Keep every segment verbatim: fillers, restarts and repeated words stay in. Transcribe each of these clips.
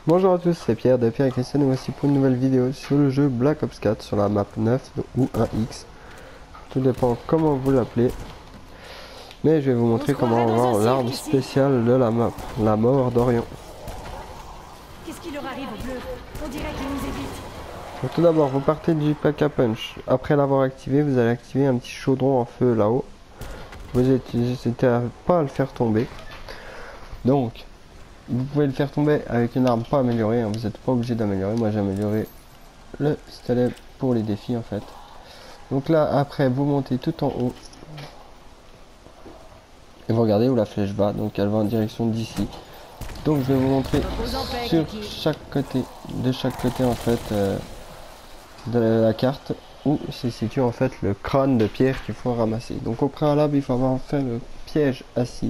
Bonjour à tous, c'est Pierre de Pierre et Christian et voici pour une nouvelle vidéo sur le jeu Black Ops quatre sur la map neuf ou un X. Tout dépend comment vous l'appelez. Mais je vais vous montrer comment avoir l'arme spéciale de la map, la mort d'Orion. Qu'est-ce qui leur arrive au bleu? On dirait qu'ils nous évitent. Donc tout d'abord, vous partez du pack à punch. Après l'avoir activé, vous allez activer un petit chaudron en feu là-haut. Vous n'hésitez pas à le faire tomber. Donc, vous pouvez le faire tomber avec une arme pas améliorée, hein. Vous n'êtes pas obligé d'améliorer. Moi j'ai amélioré le pistolet pour les défis en fait. Donc là après vous montez tout en haut. Et vous regardez où la flèche va, donc elle va en direction d'ici. Donc je vais vous montrer sur chaque côté, de chaque côté en fait euh, de la carte où se situe en fait le crâne de pierre qu'il faut ramasser. Donc au préalable il faut avoir fait le piège acide.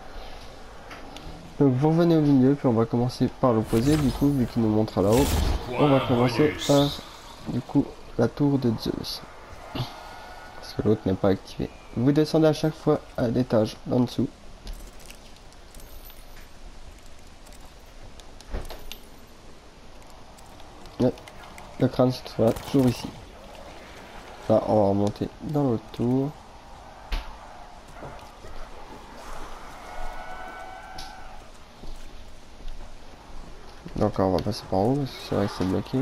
Donc vous revenez au milieu, puis on va commencer par l'opposé, du coup, vu qu'il nous montre là-haut. On va commencer par, du coup, la tour de Zeus. Parce que l'autre n'est pas activé. Vous descendez à chaque fois à l'étage en dessous. Et le crâne se trouvera toujours ici. Là, on va remonter dans l'autre tour. Donc on va passer par en haut parce que c'est vrai que c'est bloqué.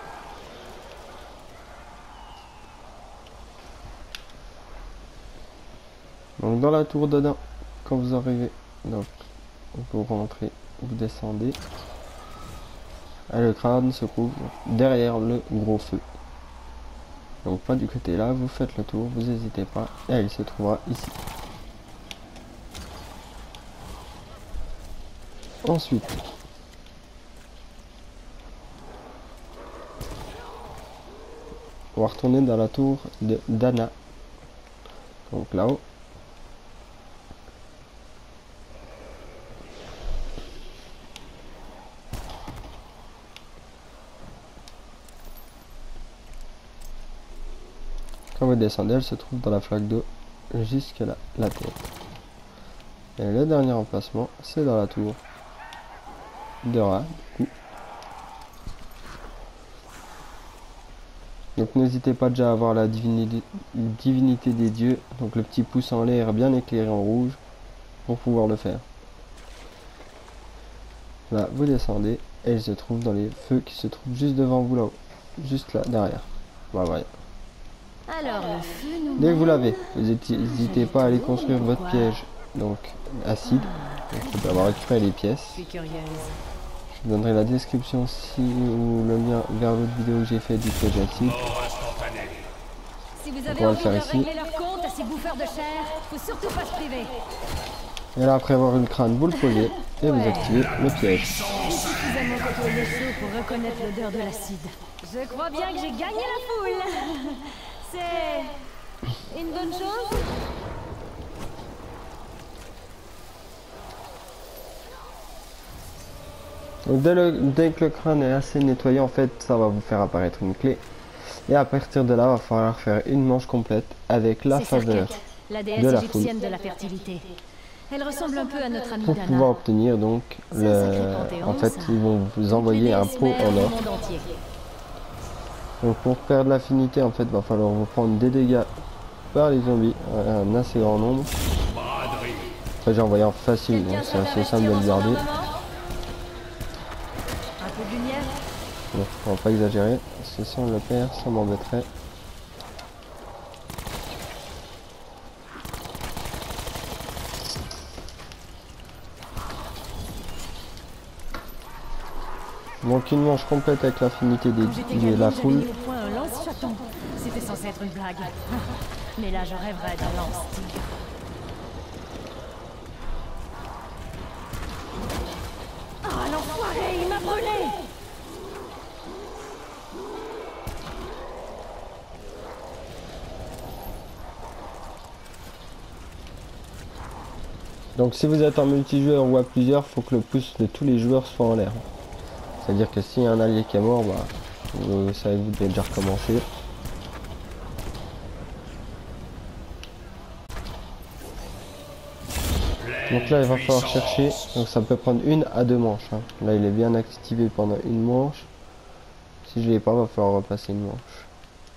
Donc dans la tour dedans, quand vous arrivez, donc vous rentrez, vous descendez. Et le crâne se trouve derrière le gros feu. Donc pas du côté là, vous faites le tour, vous n'hésitez pas, et il se trouvera ici. Ensuite, on va retourner dans la tour de Dana. Donc là-haut. Quand vous descendez, elle se trouve dans la flaque d'eau jusque là, la tête. Et le dernier emplacement, c'est dans la tour de Ra. Donc n'hésitez pas déjà à avoir la divinité, divinité des dieux, donc le petit pouce en l'air bien éclairé en rouge, pour pouvoir le faire. Là, vous descendez, et il se trouve dans les feux qui se trouvent juste devant vous là-haut. Juste là, derrière. Voilà, voilà. Alors, le feu nous Dès que vous l'avez, vous n'hésitez pas à aller construire votre piège, donc acide. Donc il faut avoir récupéré les pièces. Je suis curieuse. Je vous donnerai la description aussi ou le lien vers l'autre vidéo que j'ai fait du piège acide. Si vous Donc avez on va le envie faire de ici. régler leur compte à ces bouffeurs de chair, faut surtout pas se priver. Et là après avoir eu le crâne, vous le posez et vous activez le piège. J'ai suffisamment côtoyé chaud pour reconnaître l'odeur de l'acide. Je crois bien que j'ai gagné la foule. C'est une bonne chose. Donc dès, le, dès que le crâne est assez nettoyé, en fait, ça va vous faire apparaître une clé. Et à partir de là, il va falloir faire une manche complète avec la faveur la de déesse la foule. égyptienne de la fertilité. Elle ressemble un peu à notre amie Pour Dana. pouvoir obtenir donc, le, en fait, ils vont vous envoyer un pot en or. Donc pour perdre l'affinité, en fait, il va falloir vous prendre des dégâts par les zombies, un assez grand nombre. Après j'ai envoyé en facile, donc c'est assez simple de le garder. Un peu de lumière. Donc on va pas exagérer, parce que si on le perd, ça m'embêterait. Donc une manche complète avec l'affinité de la foule. Un lance-chaton. C'était censé être une blague. Mais là, je rêverais d'un lance-tigre. Ah, l'enfoiré, il m'a brûlé! Donc si vous êtes en multijoueur ou à plusieurs, il faut que le pouce de tous les joueurs soit en l'air. C'est-à-dire que s'il y a un allié qui est mort, bah, vous savez, vous devez déjà recommencer. Donc là il va falloir chercher, donc ça peut prendre une à deux manches. Hein. Là il est bien activé pendant une manche. Si je l'ai pas, il va falloir repasser une manche.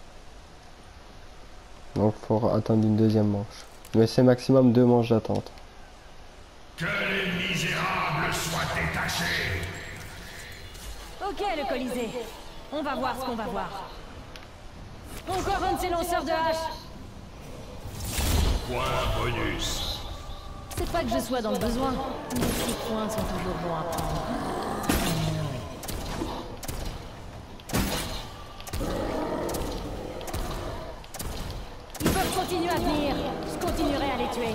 Donc il faut attendre une deuxième manche. Mais c'est maximum deux manches d'attente. Que les misérables soient détachés. Ok, le Colisée. On va voir ce qu'on va voir. Encore un de ces lanceurs de hache. Point bonus. C'est pas que je sois dans le besoin, mais ces points sont toujours bons à prendre. Ils peuvent continuer à venir. Je continuerai à les tuer.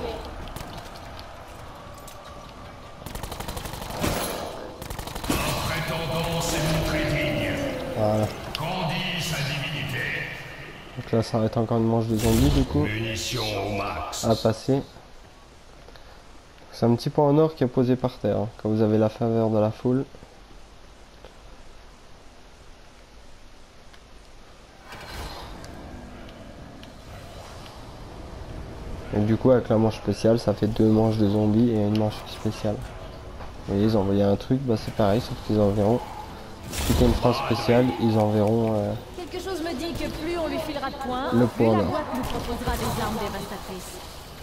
Un prétendant s'est montré digne. Voilà. Grandit sa divinité. Donc là ça va être encore une manche de zombies du coup. Munitions au max. À passer. C'est un petit point en or qui est posé par terre, hein, quand vous avez la faveur de la foule. Et du coup avec la manche spéciale ça fait deux manches de zombies et une manche spéciale. Vous voyez ils envoyaient un truc, bah c'est pareil sauf qu'ils enverront. Si t'as une phrase spéciale, ils enverront euh, Quelque chose me dit que plus on lui filera de points, le plus point la d'or. boîte nous proposera des armes dévastatrices.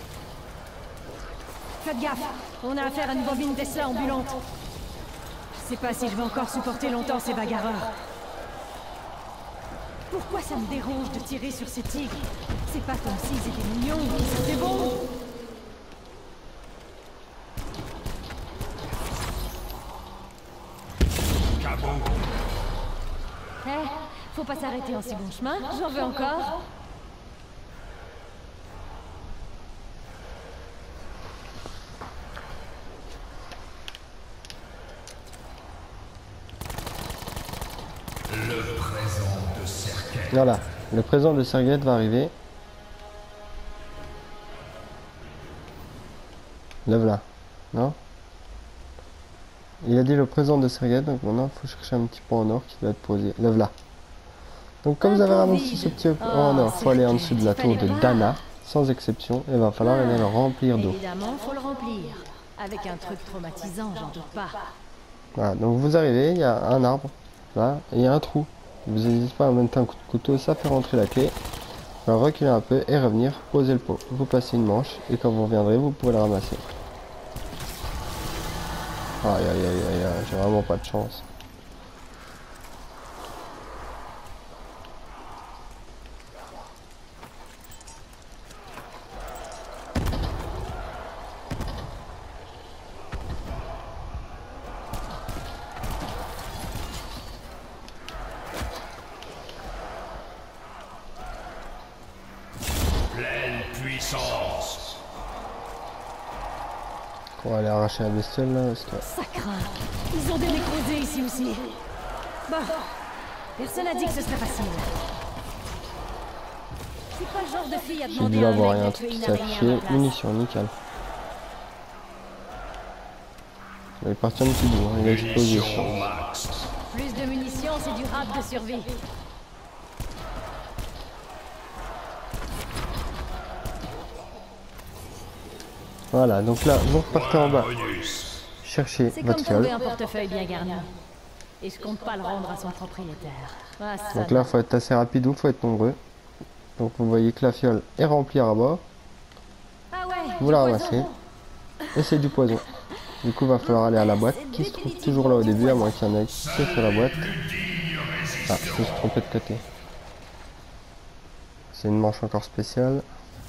Faites gaffe, on a affaire à une bobine Tesla ambulante. Je sais pas si je vais encore supporter longtemps ces bagarreurs. Pourquoi ça me dérange de tirer sur ces tigres? C'est pas comme s'ils étaient mignons, c'était bon. Cabot. Eh, faut pas s'arrêter en si bon chemin, j'en veux encore. Le présent de Serquet. Voilà, le présent de Serguette va arriver. Le voilà. Non? Il a dit le présent de Serguette, donc maintenant il faut chercher un petit point en or qui doit être posé. Le voilà. Donc comme vous avez ramassé ce petit point en or, il faut aller en dessous de la tour de Dana, sans exception, et il va falloir aller le remplir d'eau. Évidemment, faut le remplir. Avec un truc traumatisant, j'en doute pas. Voilà, donc vous arrivez, il y a un arbre, là, et il y a un trou. Vous n'hésitez pas à mettre un coup de couteau, ça fait rentrer la clé. Alors reculer un peu et revenir, poser le pot. Vous passez une manche, et quand vous reviendrez, vous pouvez le ramasser. Aïe aïe aïe aïe aïe, j'ai vraiment pas de chance. Pleine puissance. On va aller arracher la bestiole là, parce que... Ça craint. Ils ont des nécrosés ici aussi. Bon, personne n'a dit que ce serait facile. C'est pas le genre de fille à J'ai demander dû à un l'avoir, mec il y a un de truc tuer qui une s'est araignée à affiché, ma place. munitions, nickel. Il est parti un petit bout, hein, il a explosé. je Munitions au pense. max. Plus de munitions, c'est du rap de survie. Voilà, donc là, vous repartez en bas, Bonus. cherchez C'est votre comme fiole. trouver un portefeuille bien garni. Et je compte pas le rendre à son propriétaire. Ah, ça Donc là, il faut être assez rapide ou il faut être nombreux. Donc vous voyez que la fiole est remplie à bord. Ah ouais, Vous du la poison. ramassez. Et c'est du poison. Du coup, il va falloir aller à la boîte qui se trouve toujours là au début, à moins qu'il y en ait qui soit sur la boîte. Ah, je me suis trompé de côté. C'est une manche encore spéciale.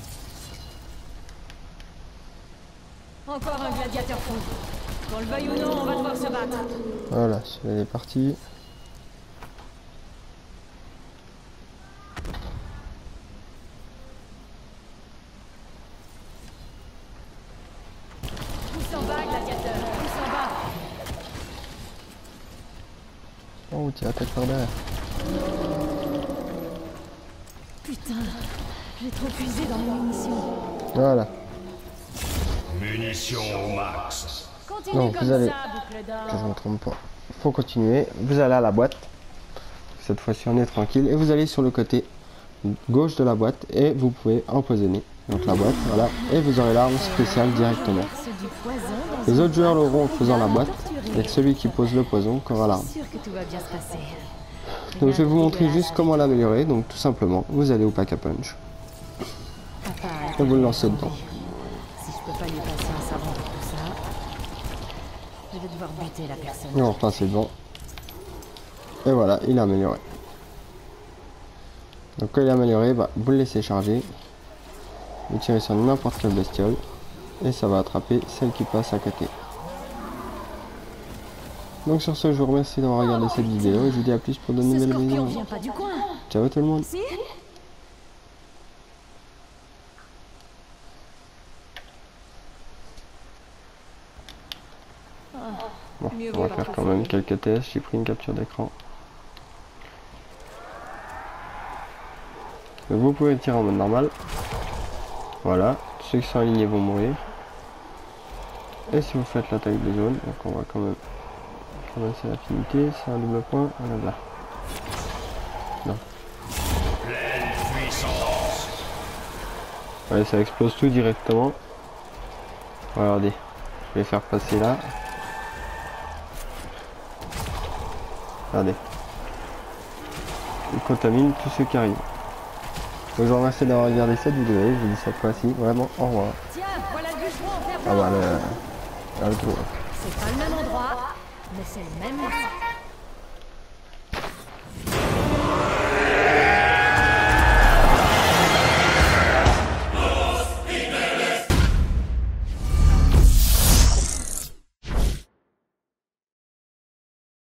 Encore un gladiateur fou. Qu'on le veuille ou non, on va devoir se battre. Voilà, celui-là est parti. Pousse en bas, gladiateur. Pousse en bas. Oh, tiens, attaque par derrière. Putain, j'ai trop puisé dans mes munitions. Voilà. Munitions au max. Continue Donc, comme vous allez- ça, boucle d'or. Que je me trompe pas. Faut continuer. Vous allez à la boîte. Cette fois-ci, on est tranquille. Et vous allez sur le côté gauche de la boîte et vous pouvez empoisonner Donc la boîte, voilà. Et vous aurez l'arme spéciale directement. Les autres joueurs l'auront en faisant la boîte. Et celui qui pose le poison qui aura l'arme. Donc je vais vous montrer juste comment l'améliorer. Donc tout simplement, vous allez au pack à punch. Et vous le lancez dedans. Si je peux pas lui passer un savon pour tout ça, je vais devoir buter la personne. Et on repasse devant. Et voilà, il est amélioré. Donc quand il est amélioré, bah, vous le laissez charger. Vous tirez sur n'importe quelle bestiole. Et ça va attraper celle qui passe à côté. Donc sur ce, je vous remercie d'avoir regardé cette vidéo. Et je vous dis à plus pour de nouvelles vidéos. Ciao tout le monde. Si? Bon, on va faire quand même quelques tests. J'ai pris une capture d'écran. Vous pouvez tirer en mode normal. Voilà, ceux qui sont alignés vont mourir. Et si vous faites l'attaque de zone, donc on va quand même commencer l'affinité, c'est un double point, voilà là. Non. Pleine puissance. Ouais, ça explose tout directement. Regardez, je vais faire passer là. Regardez. Il contamine tous ceux qui arrivent. Donc, je vous remercie d'avoir regardé cette vidéo. Je vous dis cette fois-ci vraiment au revoir. Tiens, voilà le bûcheron en fer Ah bah blanc. le... le tour. C'est pas le même endroit, mais c'est le même.